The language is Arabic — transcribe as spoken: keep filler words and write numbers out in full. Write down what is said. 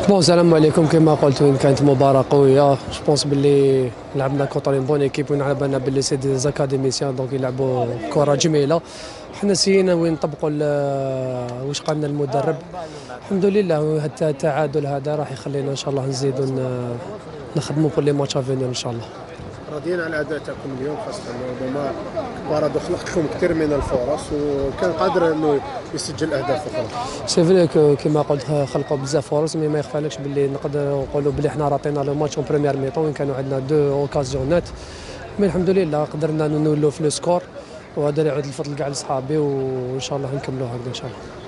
بون السلام عليكم. كما قلت وين كانت مباراة قوية، جو بونس باللي لعبنا كونتر اون بون ايكيب، وين على بالنا باللي سي دي زاكاديميسيان دونك يلعبوا كرة جميلة. حنا سينا وين نطبقوا واش قالنا المدرب. الحمد لله حتى التعادل هذا راح يخلينا ان شاء الله نزيدوا نخدموا في لي ماتش افينير ان شاء الله. راضيين على الاداء تاعكم اليوم، خاصه ربما بارادو خلق لكم كثير من الفرص وكان قادر انه يسجل اهداف اخرى. سي فري كيما قلت خلقوا بزاف فرص، مي ما يخفالكش باللي نقدر نقولوا باللي حنا راطينا لو ماتش اون بريمير ميطون وين كانوا عندنا دو اوكازيونات، مي الحمد لله قدرنا نولوا في لو سكور، وهذا يعود الفضل كاع لصحابي وان شاء الله نكملوا هكذا ان شاء الله.